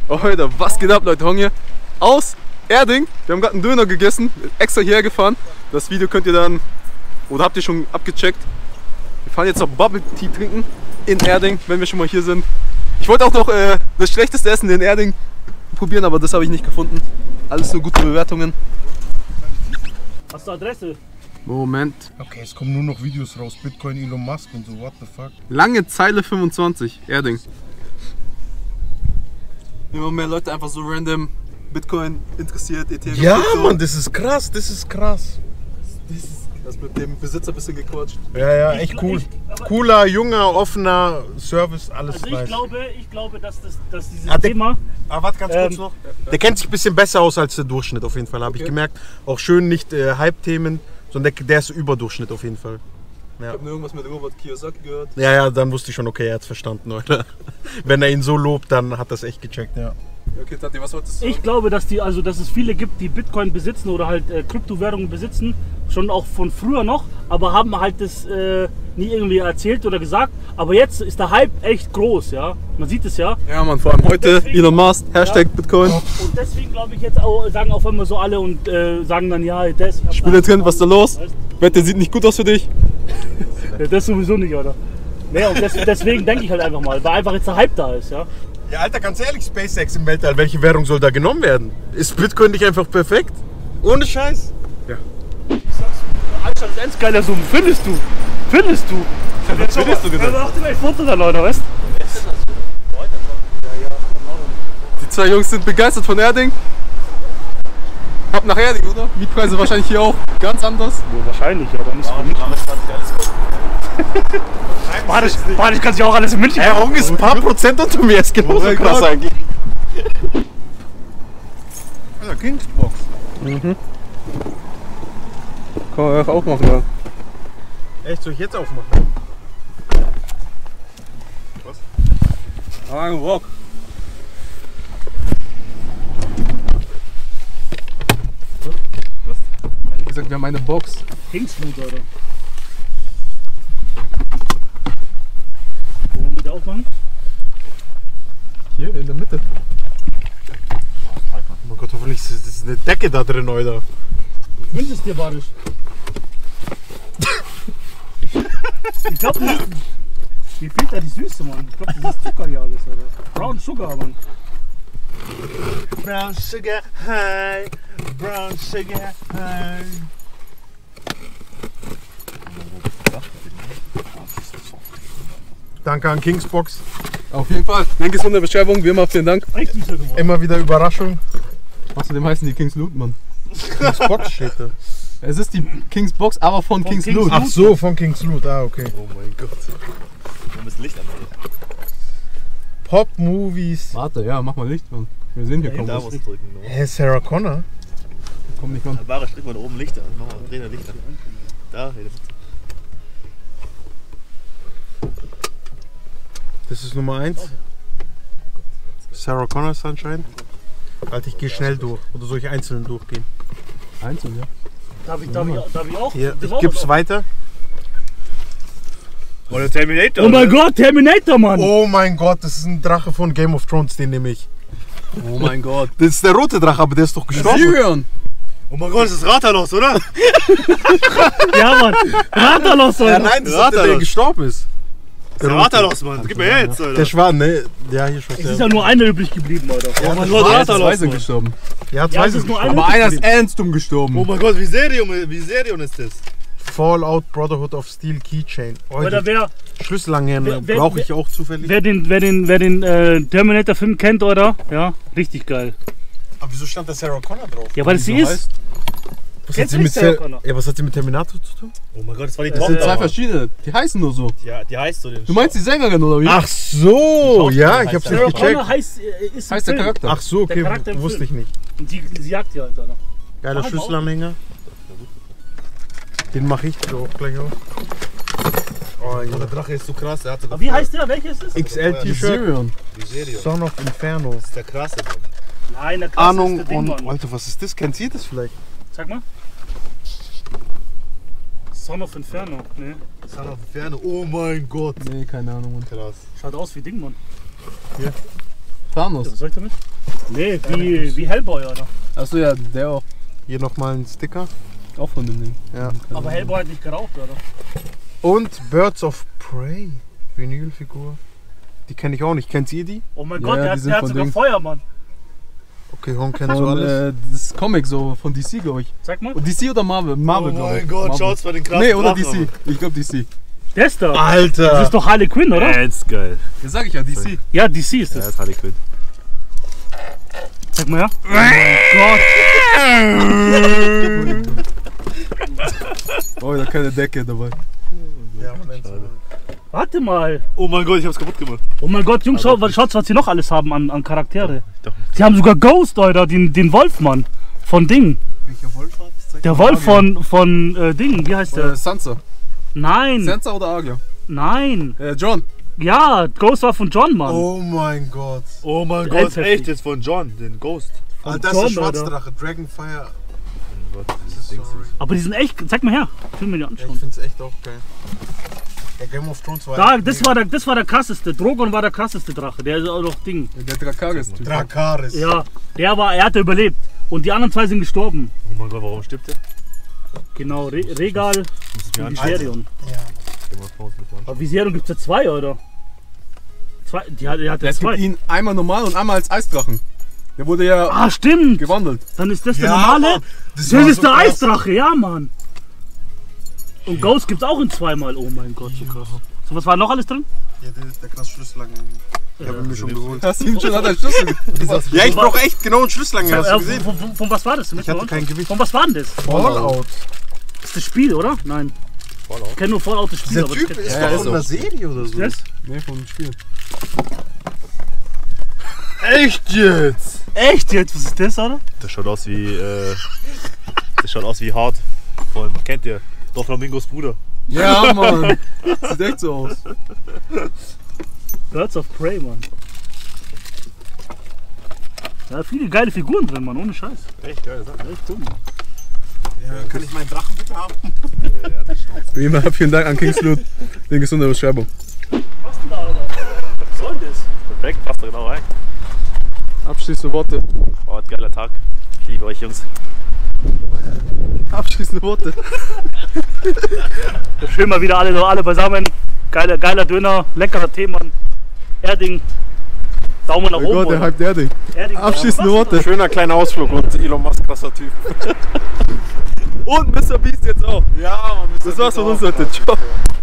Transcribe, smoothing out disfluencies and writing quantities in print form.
Oh, Alter, was geht ab, Leute? Hier aus Erding. Wir haben gerade einen Döner gegessen, extra hierher gefahren. Das Video könnt ihr dann, oder habt ihr schon abgecheckt. Wir fahren jetzt noch Bubble Tea trinken in Erding, wenn wir schon mal hier sind. Ich wollte auch noch das schlechteste Essen in Erding probieren, aber das habe ich nicht gefunden. Alles nur gute Bewertungen. Hast du Adresse? Moment. Okay, es kommen nur noch Videos raus. Bitcoin, Elon Musk und so, what the fuck. Lange Zeile 25, Erding. Immer mehr Leute einfach so random Bitcoin interessiert, Ethereum. Ja, Krypto. Mann, das ist krass, das ist krass. Das mit dem Besitzer ein bisschen gequatscht. Ja, echt cool. Cooler, junger, offener Service, alles Also nice. ich glaube, dass dieses der, Thema... warte ganz kurz noch. Der kennt sich ein bisschen besser aus als der Durchschnitt auf jeden Fall, habe ich gemerkt. Auch schön nicht Hype-Themen, sondern der ist Überdurchschnitt auf jeden Fall. Ja. Ich habe nur irgendwas mit Robert Kiyosaki gehört. Ja, dann wusste ich schon, okay, er hat es verstanden, oder? Wenn er ihn so lobt, dann hat er es echt gecheckt, ja. Okay, Tati, was wolltest du Ich sagen? glaube, dass es viele gibt, die Bitcoin besitzen oder halt Kryptowährungen besitzen, schon auch von früher noch, aber haben halt das nie irgendwie erzählt oder gesagt. Aber jetzt ist der Hype echt groß, ja. Man sieht es ja. Ja, Mann, vor allem heute Deswegen- Elon Musk, Hashtag Bitcoin. Und deswegen glaube ich jetzt auch, sagen auf einmal so alle und sagen dann, ja, das. Spiele drin, was ist da los? Wette, sieht nicht gut aus für dich. Ja, das sowieso nicht, oder? Nee, und deswegen denke ich halt einfach mal, weil einfach jetzt der Hype da ist, ja. Ja, Alter, ganz ehrlich, SpaceX im Weltall, welche Währung soll da genommen werden? Ist Bitcoin nicht einfach perfekt? Ohne Scheiß? Anstatt ins geiler Zoom, findest du? Findest du Ja, mach dir ein Foto da, Leute, weißt du? Die zwei Jungs sind begeistert von Erding. Ab nach Erding, oder? Mietpreise wahrscheinlich hier auch ganz anders. Ja, wahrscheinlich, ja, dann ist es nicht. Warte, ich kann sich auch alles in München. Erding ist ein paar Prozent unter mir, ist genauso mein krass Gott. eigentlich. Alter, Kingsbox. Kann man auch machen, ja. Echt, soll ich jetzt aufmachen? Ah, Rock. Wie gesagt, wir haben eine Box. Kingsloot, Alter. Wo wollen wir da aufmachen? Hier in der Mitte. Oh mein Gott, hoffentlich ist eine Decke da drin, Alter. Ich wünsche es dir, Barisch. Ich glaube nicht. Mir fehlt da die Süße, Mann. Ich glaube, das ist Zucker hier alles, Alter. Brown Sugar, Mann. Brown sugar high, brown sugar high. Danke an Kingsbox. Auf jeden Fall. Link ist in der Beschreibung. Wie immer, vielen Dank. Echt süßer geworden. Immer wieder Überraschung. Außerdem heißen die Kings Loot, Mann. Kingsbox steht da. Es ist die Kings Box, aber von Kings Kings Loot. Ach so, von Kings Loot, okay. Oh mein Gott. Wir müssen Licht anmachen. Pop Movies. Warte, ja, mach mal Licht, Mann. Wir sehen hier kaum Da was. musst du drücken. Hä, Sarah Connor? Komm nicht ran. Bare, strick mal da oben Licht an. Mach mal, dreh das Licht an. Da, hier, das ist Das ist Nummer 1. Sarah Connor ist anscheinend. Alter, ich gehe schnell durch. Oder soll ich einzeln durchgehen? Einzeln, ja. Darf ich auch? Hier, Das ich auch, gib's oder? weiter. der Terminator. Oh mein Gott, Terminator, Mann! Oh mein Gott, das ist ein Drache von Game of Thrones, den nehme ich. Oh mein Gott. Das ist der rote Drache, aber der ist doch gestorben. Sirion! Oh mein Gott, das ist Ratalos, oder? Ja, Mann! Ratalos, Ja, Alter! nein, das ist der, der Ratalos. gestorben ist. Das ist Ratalos, Mann. Gib mir her jetzt, Alter. Der Schwan, ne? Ja, hier schon. Es ist ja nur einer übrig geblieben, Alter. Ja, mein das Gott, war- Zwei Ratalos, sind Mann. gestorben. Ja, Ja, zwei es ist sind nur gestorben. einer Aber einer ist übrig ernstum gestorben. Oh mein Gott, Viserion ist das. Fallout Brotherhood of Steel Keychain. Oh, Oder die Schlüsselanhänger wer- brauche ich auch zufällig. wer den Terminator-Film kennt, oder? Ja, richtig geil. Aber wieso stand da Sarah Connor drauf? Ja, weil es sie so ist. heißt. Was hat, Kennst sie du mit nicht Sarah Connor? ja, was hat sie mit Terminator zu tun? Oh mein Gott, das war die Das sind zwei Tochter. verschiedene. Die heißen nur so. Ja, die heißt so den. Du meinst die Sängerin, oder wie? Ach so, ja, ich hab's Sarah nicht Sarah gecheckt. Connor heißt im heißt der Film. Charakter. Ach so, Der okay, Charakter im wusste ich Film. nicht. Und sie jagt die halt da noch. Geiler Mach mal Schlüsselanhänger. Den mache ich so auch gleich auf. Oh, Der Junge. Drache ist so krass, der hat sogar. Aber wie heißt der? Welches ist es? XL-T-Shirt. Sirion. Viserion. Son of Inferno. Das ist der krasse, Mann. Nein, der krasse Ahnung ist der Ding, und. Mann. Alter, was ist das? Kennt ihr das vielleicht? Sag mal. Son of Inferno. Nee. Son of Inferno. Oh mein Gott. Nee, keine Ahnung. Mann. Krass. Schaut aus wie Ding, Mann. Thanos. Was soll ich damit? Nee, wie Hellboy, oder? Achso, ja, der auch. Hier nochmal ein Sticker. Auch von dem Ding. Ja. Aber Hellboy hat nicht geraucht, oder? Und Birds of Prey. Vinylfigur. Die kenne ich auch nicht. Kennt ihr die? Oh mein Ja, Gott, ja, der die sind hat von sogar Ding. Feuer, Mann. Okay, Ron kennst du Von, alles? das Comic so von DC, glaube ich. Sag mal. Und DC oder Marvel? Marvel, Oh glaube ich. mein Gott, Marvel. schaut's bei den krassen Nee, oder Drachen, DC. Ich glaube DC. Der ist da. Das Alter! ist doch Harley Quinn, oder? Ganz geil. Das sag ich ja, DC. Ja, DC ist Ja, das. das ist Harley Quinn. Sag mal, ja. Oh, da keine Decke dabei. Ja, Moment. Warte mal. Oh mein Gott, ich hab's kaputt gemacht. Oh mein Gott, Jungs, schaut, was sie noch alles haben an Charaktere. Doch. Sie haben sogar Ghost, Alter, den Wolfmann. Von Ding. Welcher Wolf war das? Der Wolf von Ding, wie heißt der? Sansa. Nein, Sansa oder Arya? nein. John. Ja, Ghost war von John, Mann. Oh mein Gott. Oh mein Ganz Gott, heftig. echt jetzt von John, den Ghost. Alter, das ist der John, schwarze oder? Drache. Dragonfire. Oh Gott, dieses Sorry. Ding. Aber die sind echt, zeig mal her. Ich will mir die Ja, ich anschauen. find's echt auch geil. Der Game of Thrones war Da, echt das war der krasseste. Drogon war der krasseste Drache. Der ist auch noch Ding. Der Drakaris-Typ. Drakaris. Ja, er hatte überlebt. Und die anderen zwei sind gestorben. Oh mein Gott, warum stirbt der? Genau, Regal Muss ich mir und anschauen. Viserion. Ja. Game of Thrones mit anschauen. Aber Viserion gibt es ja zwei, oder? Zwei, die hat ja Es zwei. gibt ihn einmal normal und einmal als Eisdrachen. Der wurde ja Ah, stimmt. gewandelt. Dann ist das der Ja, normale. Mann. Das war ist so der krass. Eisdrache, ja, Mann. Und Ghost gibt's auch in zweimal. Oh mein Gott, so krass. So, was war noch alles drin? Ja, der krass Schlüsselange. Ich habe ihn mir schon geholt. Hast du ihn schon an der Schlüssel? Ja, ich brauche echt genau einen Schlüsselange. Hast du gesehen? Von was war das? Ich hatte kein Gewicht. Von was war denn das? Fallout. Das ist das Spiel, oder? Nein. Fallout. Ich kenne nur Fallout, das Spiel. Dieser aber Typ das ist Ja, doch ist von so. einer Serie oder so. das? Nee, vom Spiel. Echt jetzt? Echt jetzt? Was ist das, oder? Das schaut aus wie, das schaut aus wie Hart. Vor allem, kennt ihr? Doch Flamingos Bruder. Ja, Mann. Sieht echt so aus. Birds of Prey, Mann. Da viele geile Figuren drin, Mann, ohne Scheiß. Echt geil, Sache. Echt cool, Mann. Ja, kann ich meinen Drachen bitte haben? Wie immer, vielen Dank an Kingsloot. Link ist in der Beschreibung. Was denn da, Alter? Was soll denn das? Perfekt, passt da genau rein. Abschließende Worte. War ein geiler Tag. Ich liebe euch, Jungs. Abschließende Worte. Schön mal wieder alle beisammen. Geiler Döner, leckerer Tee, Mann. Erding. Daumen nach Oh oben. Gott, der oder? Hype der Ding. Erding, Abschließende was? Worte. Schöner kleiner Ausflug und Elon Musk, krasser Typ. Und Mr. Beast jetzt auch. Ja, Mann. Das war's von uns heute. Ciao.